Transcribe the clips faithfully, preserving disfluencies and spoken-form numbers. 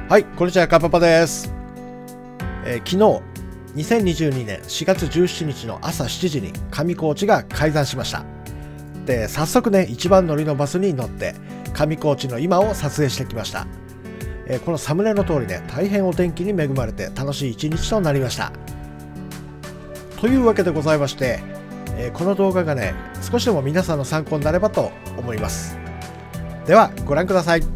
はい、こんにちは、かっぱぱです。えー、昨日、にせんにじゅうにねんしがつじゅうしちにちの朝しちじに上高地が開山しました。で、早速ね、一番乗りのバスに乗って、上高地の今を撮影してきました。えー、このサムネの通りね、大変お天気に恵まれて楽しい一日となりました。というわけでございまして、えー、この動画がね、少しでも皆さんの参考になればと思います。では、ご覧ください。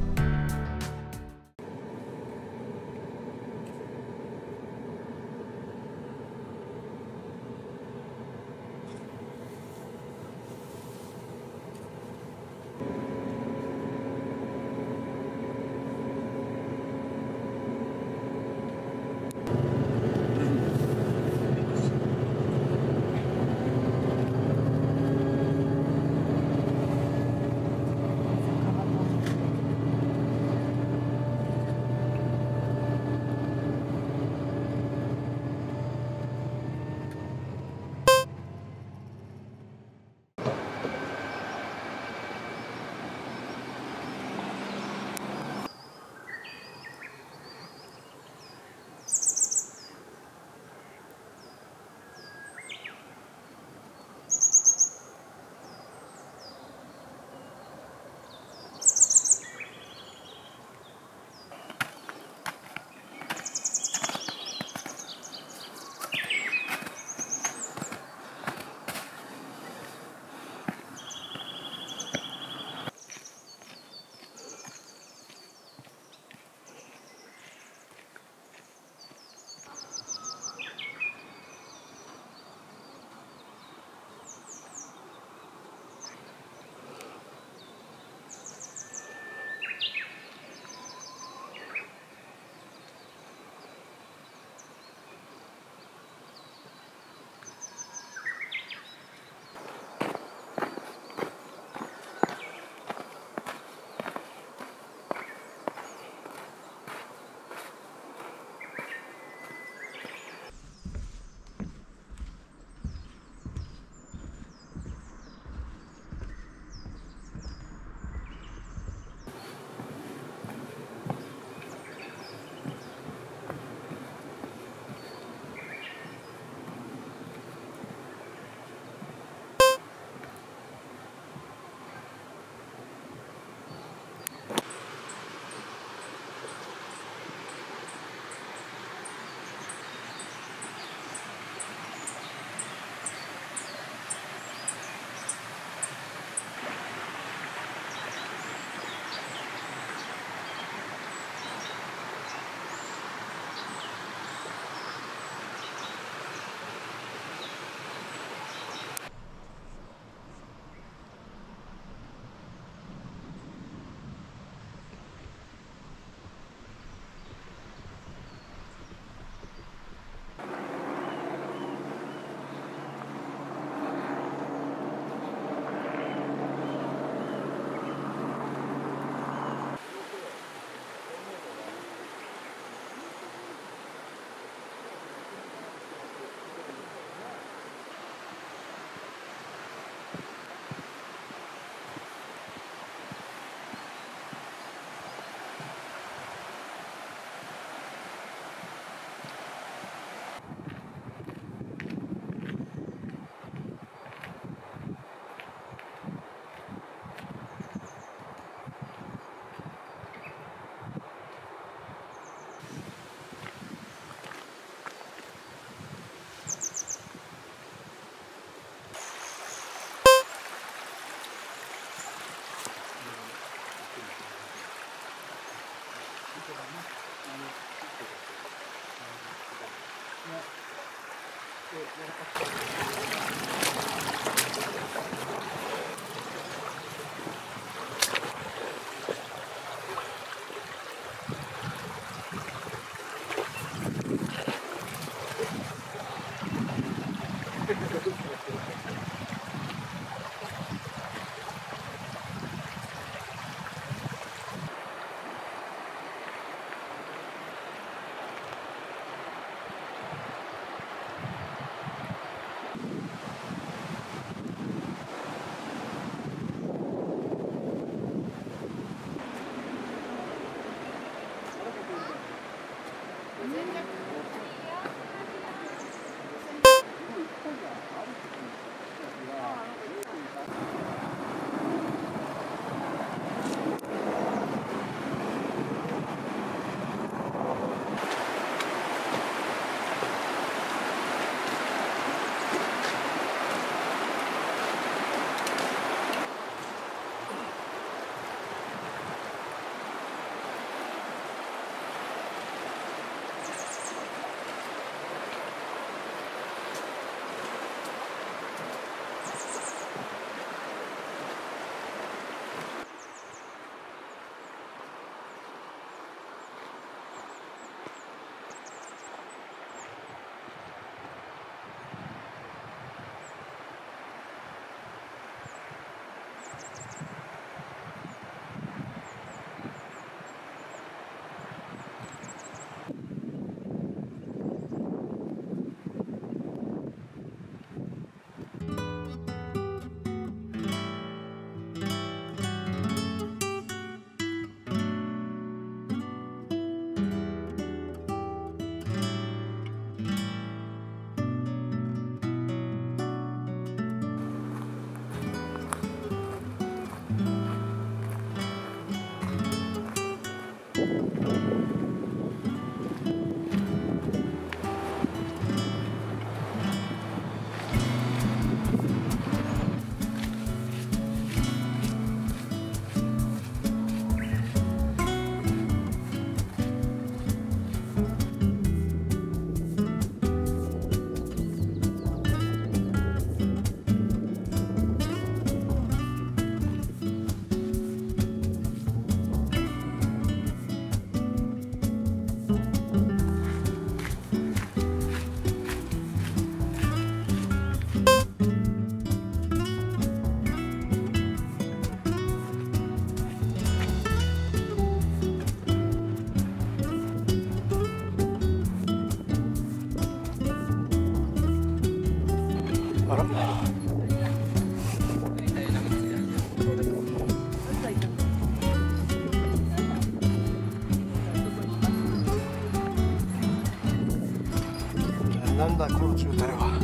なんだこの渋滞は。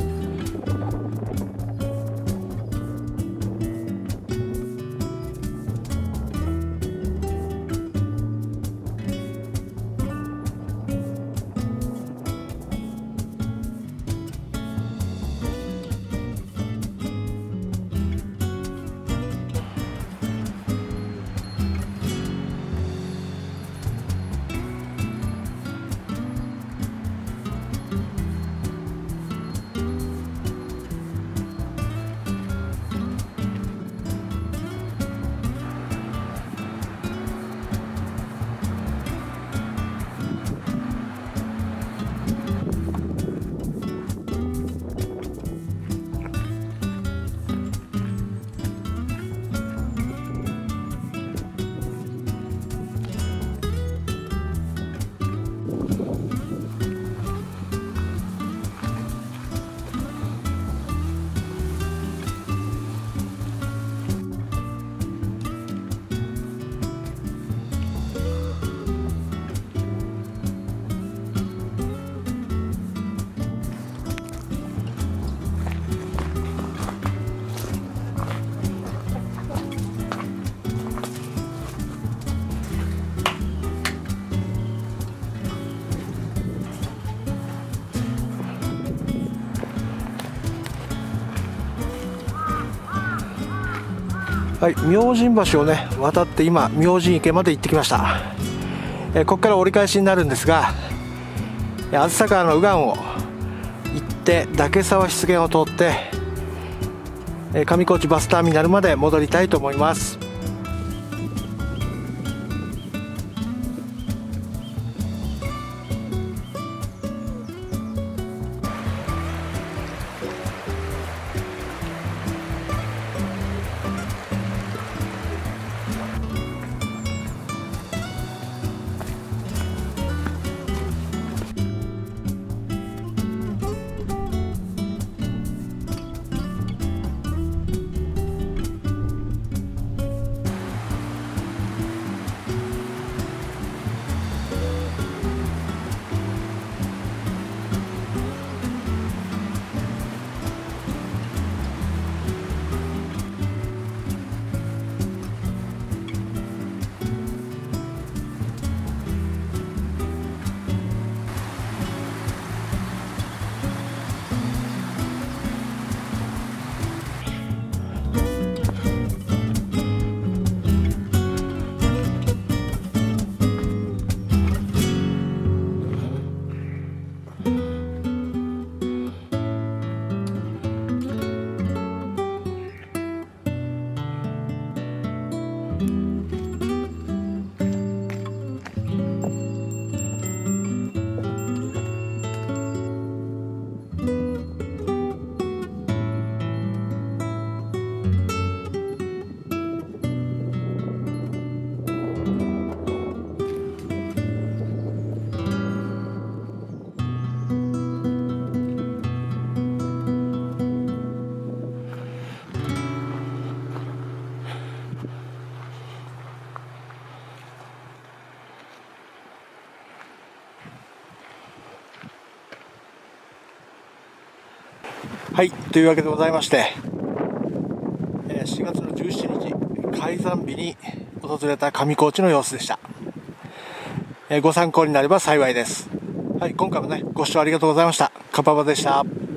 はい、明神橋をね渡って今明神池まで行ってきました。えー、ここから折り返しになるんですが、あずさ川の右岸を行って岳沢湿原を通って、えー、上高地バスターミナルまで戻りたいと思います。はい、というわけでございまして、しがつのじゅうしちにち開山日に訪れた上高地の様子でした。ご参考になれば幸いです。はい、今回もねご視聴ありがとうございました。かっぱばでした。